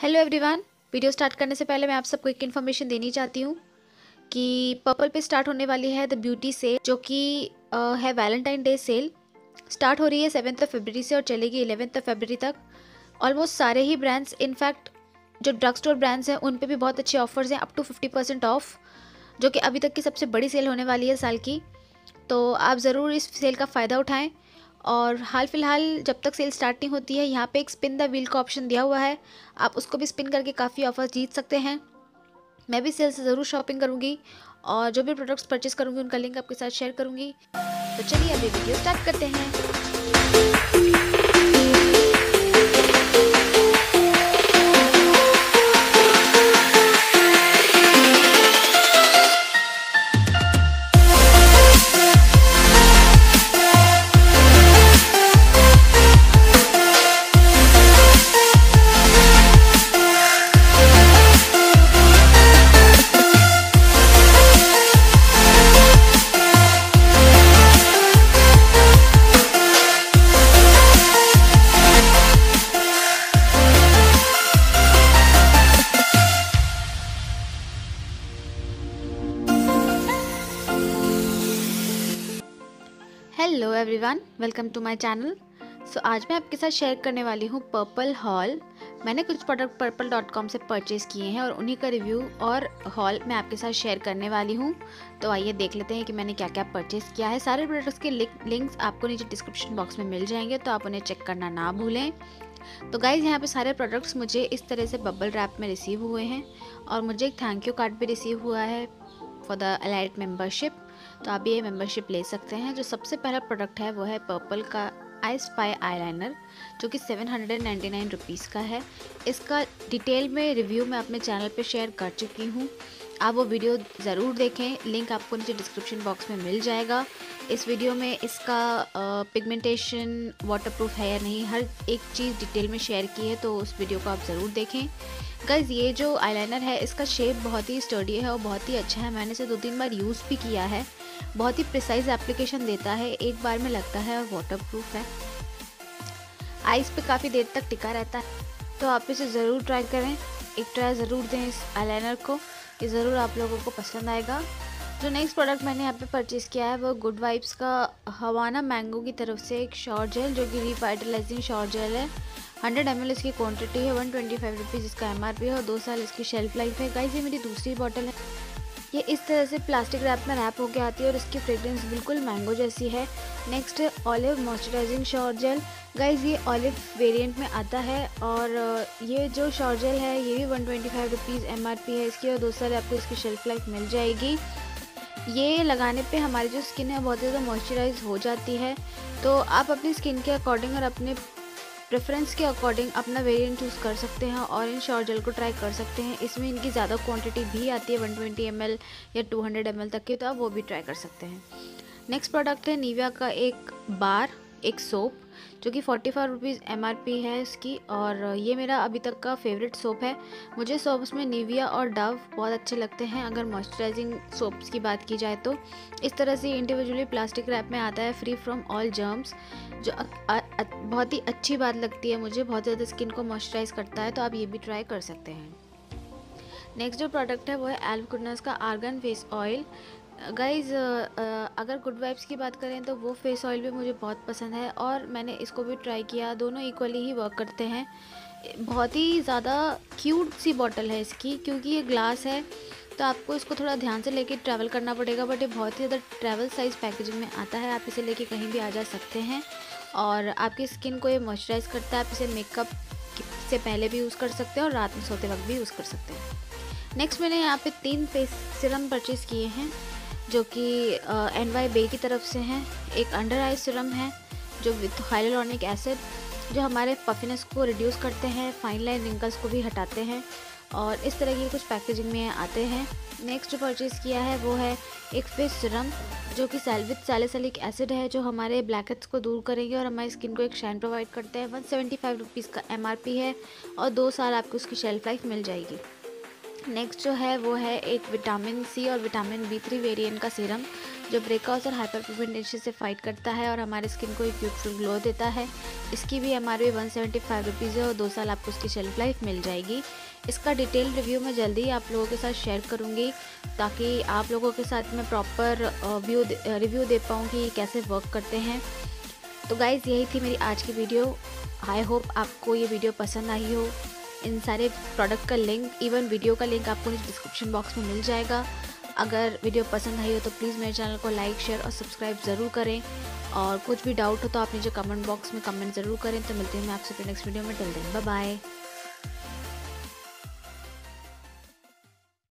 Hello everyone. Video start करने से पहले मैं आप सबको एक इन्फॉर्मेशन देनी चाहती हूँ कि पर्पल पे स्टार्ट होने वाली है द ब्यूटी सेल, जो कि है वैलेंटाइन डे सेल। स्टार्ट हो रही है 7 फरवरी से और चलेगी 11 फरवरी तक। ऑलमोस्ट सारे ही ब्रांड्स, इनफैक्ट जो ड्रग स्टोर ब्रांड्स हैं उन पे भी बहुत अच्छे ऑफर्स हैं, अप टू 50% ऑफ, जो कि अभी तक की सबसे बड़ी सेल होने वाली है साल की। तो आप ज़रूर इस सेल का फ़ायदा उठाएं। और हाल फिलहाल जब तक सेल स्टार्ट नहीं होती है, यहाँ पे एक स्पिन द व्हील का ऑप्शन दिया हुआ है, आप उसको भी स्पिन करके काफ़ी ऑफर्स जीत सकते हैं। मैं भी सेल से ज़रूर शॉपिंग करूँगी और जो भी प्रोडक्ट्स परचेज करूँगी उनका लिंक आपके साथ शेयर करूँगी। तो चलिए अभी वीडियो स्टार्ट करते हैं। Hello everyone, welcome to my channel. So आज मैं आपके साथ शेयर करने वाली हूँ पर्पल हॉल। मैंने कुछ प्रोडक्ट पर्पल.com से परचेज़ किए हैं और उन्हीं का रिव्यू और हॉल मैं आपके साथ शेयर करने वाली हूँ। तो आइए देख लेते हैं कि मैंने क्या क्या परचेज़ किया है। सारे प्रोडक्ट्स के लिंक्स आपको नीचे डिस्क्रिप्शन बॉक्स में मिल जाएंगे, तो आप उन्हें चेक करना ना भूलें। तो गाइज़, यहाँ पे सारे प्रोडक्ट्स मुझे इस तरह से बबल रैप में रिसीव हुए हैं और मुझे एक थैंक यू कार्ड भी रिसीव हुआ है फॉर द एलाइट मेम्बरशिप। तो आप ये मेंबरशिप ले सकते हैं। जो सबसे पहला प्रोडक्ट है वो है पर्पल का आई स्पाई आईलाइनर, जो कि 799 रुपीज़ का है। इसका डिटेल में रिव्यू मैं अपने चैनल पे शेयर कर चुकी हूँ, आप वो वीडियो ज़रूर देखें, लिंक आपको नीचे डिस्क्रिप्शन बॉक्स में मिल जाएगा। इस वीडियो में इसका पिगमेंटेशन वाटरप्रूफ है या नहीं, हर एक चीज़ डिटेल में शेयर की है, तो उस वीडियो को आप ज़रूर देखें। गाइज़, ये जो आईलाइनर है इसका शेप बहुत ही स्टर्डी है और बहुत ही अच्छा है। मैंने इसे 2-3 बार यूज़ भी किया है। बहुत ही प्रिसाइज एप्लीकेशन देता है, एक बार में लगता है और वाटरप्रूफ है। आइस पे काफ़ी देर तक टिका रहता है, तो आप इसे ज़रूर ट्राई करें, एक ट्राई ज़रूर दें इस आईलाइनर को, ये ज़रूर आप लोगों को पसंद आएगा। जो नेक्स्ट प्रोडक्ट मैंने यहाँ पे परचेज़ किया है वो गुड वाइब्स का हवाना मैंगो की तरफ से एक शॉवर जेल, जो कि रिवाइटलाइजिंग शॉवर जेल है। 100 ml इसकी क्वांटिटी है, 125 रुपीज़ इसका MRP है और 2 साल इसकी शेल्फ लाइफ है। गाइस, ये मेरी दूसरी बॉटल है। ये इस तरह से प्लास्टिक रैप में रैप होकर आती है और इसकी फ्रेग्रेंस बिल्कुल मैंगो जैसी है। Next olive moisturising shower gel. Guys, ये ऑलिव वेरिएंट में आता है और ये जो शॉवर जेल है ये भी 125 रुपीज़ MRP है इसकी और 2 साल आपको इसकी शेल्फ लाइफ मिल जाएगी। ये लगाने पे हमारी जो स्किन है बहुत ज़्यादा मॉइस्चराइज हो जाती है, तो आप अपनी स्किन के अकॉर्डिंग और अपने प्रेफरेंस के अकॉर्डिंग अपना वेरिएंट चूज़ कर सकते हैं और इन शॉवर जेल को ट्राई कर सकते हैं। इसमें इनकी ज़्यादा क्वांटिटी भी आती है, 120 ml या 200 ml तक की, तो आप वो भी ट्राई कर सकते हैं। नेक्स्ट प्रोडक्ट है निविया का एक बार, एक सोप, जो कि 45 रुपीज़ MRP है इसकी और ये मेरा अभी तक का फेवरेट सोप है। मुझे सोप्स में निविया और डव बहुत अच्छे लगते हैं। अगर मॉइस्चराइजिंग सोप्स की बात की जाए तो इस तरह से इंडिविजुअली प्लास्टिक रैप में आता है, फ्री फ्रॉम ऑल जर्म्स, जो बहुत ही अच्छी बात लगती है मुझे, बहुत ज़्यादा स्किन को मॉइस्चराइज करता है, तो आप ये भी ट्राई कर सकते हैं। नेक्स्ट जो प्रोडक्ट है वो है एल्फ गुडनेस का आर्गन फेस ऑयल। गाइज़, अगर गुड वाइब्स की बात करें तो वो फेस ऑयल भी मुझे बहुत पसंद है और मैंने इसको भी ट्राई किया, दोनों इक्वली ही वर्क करते हैं। बहुत ही ज़्यादा क्यूट सी बॉटल है इसकी, क्योंकि ये ग्लास है तो आपको इसको थोड़ा ध्यान से लेके ट्रैवल करना पड़ेगा, बट ये बहुत ही ज़्यादा ट्रैवल साइज़ पैकेजिंग में आता है। आप इसे लेके कहीं भी आ जा सकते हैं और आपकी स्किन को ये मॉइस्चराइज़ करता है। आप इसे मेकअप से पहले भी यूज़ कर सकते हैं और रात में सोते वक्त भी यूज़ कर सकते हैं। नेक्स्ट मैंने यहाँ पे 3 फेस सिरम परचेज़ किए हैं, जो कि NY बे की तरफ से हैं। एक अंडर आई सिरम है जो विथ हाइलुरोनिक एसिड, जो हमारे पफिनेस को रिड्यूस करते हैं, फाइन लाइन रिंकल्स को भी हटाते हैं और इस तरह की कुछ पैकेजिंग में आते हैं। नेक्स्ट जो परचेज़ किया है वो है एक फेस सिरम, जो कि विथ सैलिसिलिक एसिड है, जो हमारे ब्लैक हेड्स को दूर करेंगे और हमारी स्किन को एक शाइन प्रोवाइड करते हैं। 175 रुपीज़ का MRP है और 2 साल आपको उसकी शेल्फ लाइफ मिल जाएगी। नेक्स्ट जो है वो है एक विटामिन C और विटामिन B3 वेरिएंट का सीरम, जो ब्रेकआउट्स और हाइपर पिगमेंटेशन से फाइट करता है और हमारे स्किन को एक ब्यूटीफुल ग्लो देता है। इसकी भी MRP 175 रुपीज़ है और 2 साल आपको इसकी शेल्फ लाइफ मिल जाएगी। इसका डिटेल रिव्यू मैं जल्दी ही आप लोगों के साथ शेयर करूँगी, ताकि आप लोगों के साथ मैं प्रॉपर रिव्यू दे पाऊँ कि कैसे वर्क करते हैं। तो गाइज़, यही थी मेरी आज की वीडियो। आई होप आपको ये वीडियो पसंद आई हो। इन सारे प्रोडक्ट का लिंक, इवन वीडियो का लिंक आपको डिस्क्रिप्शन बॉक्स में मिल जाएगा। अगर वीडियो पसंद आई हो तो प्लीज़ मेरे चैनल को लाइक, शेयर और सब्सक्राइब ज़रूर करें। और कुछ भी डाउट हो तो आप नीचे कमेंट बॉक्स में कमेंट ज़रूर करें। तो मिलते हैं मैं आपसे नेक्स्ट वीडियो में। Till then bye bye.